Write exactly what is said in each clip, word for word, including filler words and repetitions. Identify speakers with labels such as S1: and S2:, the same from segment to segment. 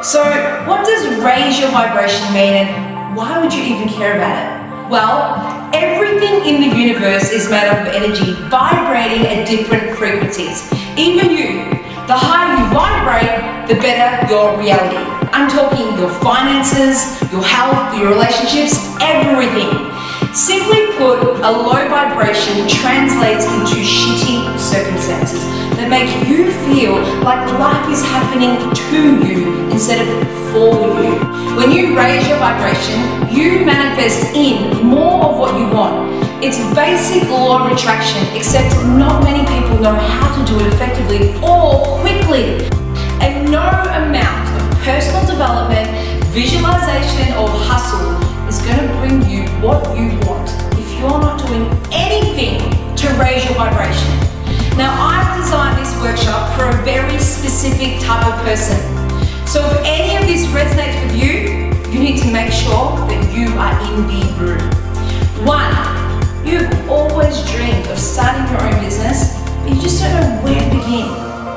S1: So what does raise your vibration mean, and why would you even care about it? Well, everything in the universe is made up of energy vibrating at different frequencies. Even you. The higher you vibrate, the better your reality. I'm talking your finances, your health, your relationships, everything. Simply put, a low vibration translates into shitty circumstances that make you feel like life is happening to you instead of for you. When you raise your vibration, you manifest in more of what you want. It's basic law of attraction, except not many people know how to do it effectively or quickly. And no amount of personal development, visualization, or hustle is going to bring you what you want if you're not doing anything to raise your vibration. Now, I've designed this workshop for a very specific type of person. So if any of this resonates with you, you need to make sure that you are in the room. One, you've always dreamed of starting your own business, but you just don't know where to begin.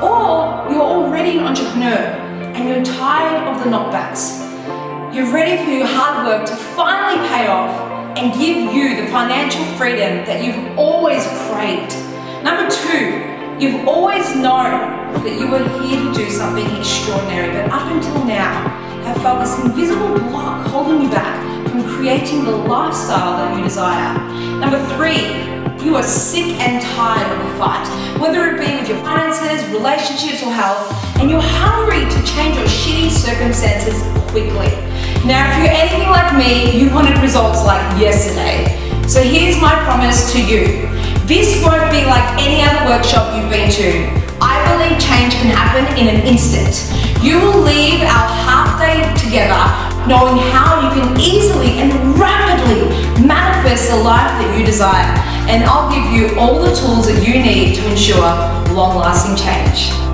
S1: Or you're already an entrepreneur and you're tired of the knockbacks. You're ready for your hard work to finally pay off and give you the financial freedom that you've always craved. Number two, you've always known that you were here to do something extraordinary, but up until now have felt this invisible block holding you back from creating the lifestyle that you desire. Number three, you are sick and tired of the fight, whether it be with your finances, relationships, or health, and you're hungry to change your shitty circumstances quickly. Now, if you're anything like me, you wanted results like yesterday. So here's my promise to you. This won't be like any other workshop you've been to. I believe change can happen in an instant. You will leave our half day together knowing how you can easily and rapidly manifest the life that you desire. And I'll give you all the tools that you need to ensure long-lasting change.